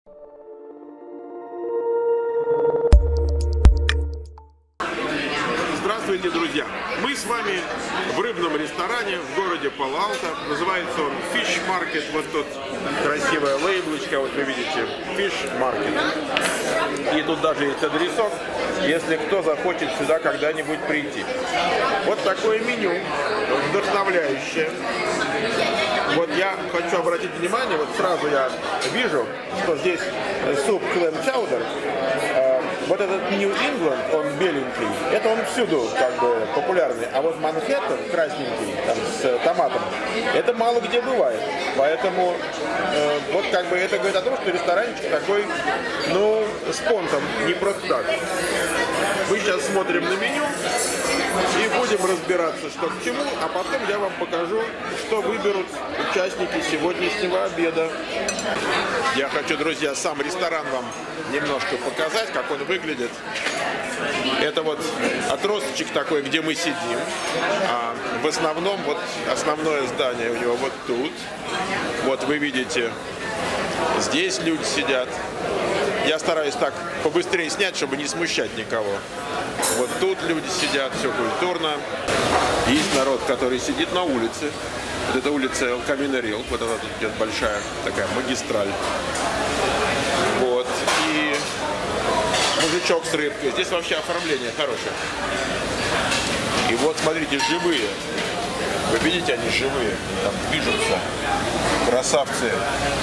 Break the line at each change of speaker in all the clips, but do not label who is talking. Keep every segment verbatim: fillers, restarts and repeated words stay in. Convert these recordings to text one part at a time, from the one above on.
Здравствуйте, друзья! Мы с вами в рыбном ресторане в городе Пало-Алто. Называется он Fish Market. Вот тут красивая лейблочка, вот вы видите, Fish Market. И тут даже есть адресок, если кто захочет сюда когда-нибудь прийти. Вот такое меню, вдохновляющее. Вот я хочу обратить внимание, вот сразу я вижу, что здесь суп клэм чаудер. Вот этот New England, он беленький, это он всюду как бы популярный, а вот Манхэттен красненький, там, с томатом, это мало где бывает. Поэтому э, вот как бы это говорит о том, что ресторанчик такой, ну, с понтом, не просто так. Мы сейчас смотрим на меню и будем разбираться, что к чему, а потом я вам покажу, что выберут участники сегодняшнего обеда. Я хочу, друзья, сам ресторан вам немножко показать, как он выглядит. Это вот отросточек такой, где мы сидим. А в основном вот основное здание у него вот тут. Вот вы видите, здесь люди сидят. Я стараюсь так побыстрее снять, чтобы не смущать никого. Вот тут люди сидят, все культурно. Есть народ, который сидит на улице. Вот это улица Эл Камино Рио. Вот она тут идет большая такая магистраль. Вот. И мужичок с рыбкой. Здесь вообще оформление хорошее. И вот, смотрите, живые. Вы видите, они живые. Там движутся. Красавцы.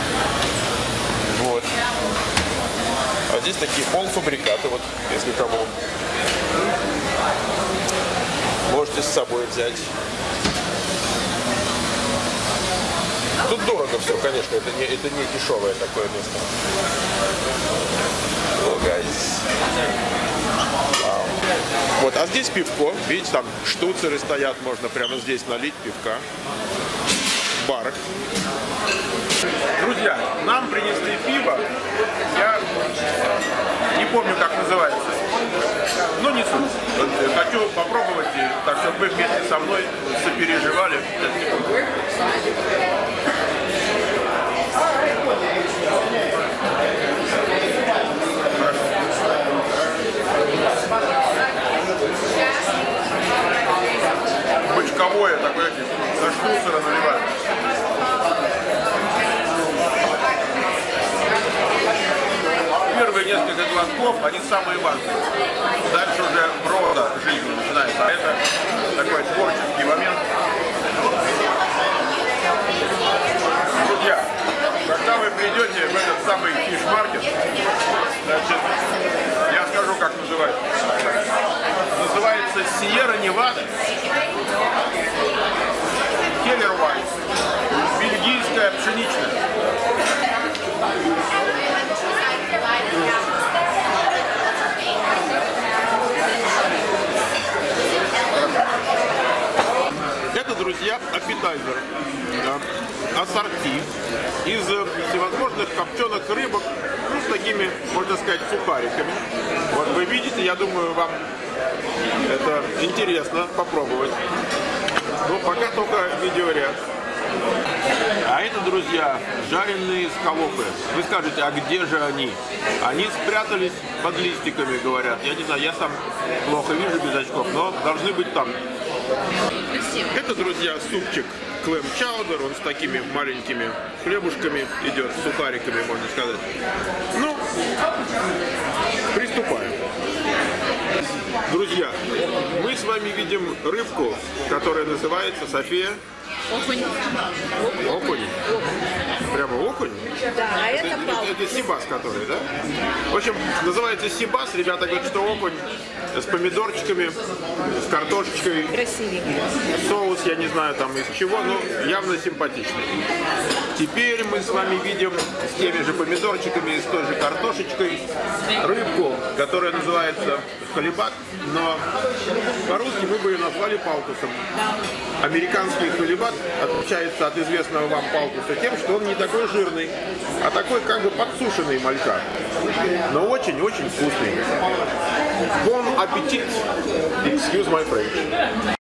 Вот. А здесь такие полуфабрикаты, вот, если кому. Можете с собой взять. Тут дорого все, конечно, это не, это не дешевое такое место. Oh, guys. Wow. Вот, а здесь пивко. Видите, там штуцеры стоят, можно прямо здесь налить пивка. Бар. Друзья, нам принесли пиво. Я не помню, как называется. Но не суть. Хочу попробовать, так чтобы вы вместе со мной сопереживали. Бочковое такое, со штуцера наливают. Первые несколько глотков, они самые важные. Дальше уже прода жизни начинается. А это такой творческий момент. Друзья, когда вы придете в этот самый фиш-маркет, значит, я скажу, как называется. Называется Сьерра Невада Келлер Вайс. Бельгийская пшеничная. Это, друзья, аппетайзер, да, ассорти из всевозможных копченых рыбок, ну, с такими, можно сказать, сухариками. Вот вы видите, я думаю, вам это интересно попробовать. Ну, пока только видеоряд. А это, друзья, жареные скалопы. Вы скажете, а где же они? Они спрятались под листиками, говорят. Я не знаю, я сам плохо вижу без очков, но должны быть там. Это, друзья, супчик клэм чаудер. Он с такими маленькими хлебушками идет, с сухариками, можно сказать. Ну, приступаем. Друзья, мы с вами видим рыбку, которая называется, София?
Окунь.
Окунь? Прямо окунь?
Да, а это, это палка.
Это сибас, который, да? В общем, называется сибас. Ребята говорят, что окунь с помидорчиками, с картошечкой.
Красивенький.
Соус, я не знаю там из чего, но явно симпатичный. Теперь мы с вами видим с теми же помидорчиками и с той же картошечкой рыбку, которая называется халибат, но по-русски мы бы ее назвали палтусом. Американский халибат отличается от известного вам палтуса тем, что он не такой жирный, а такой как бы подсушенный малька, но очень-очень вкусный. Bon аппетит! Excuse my French.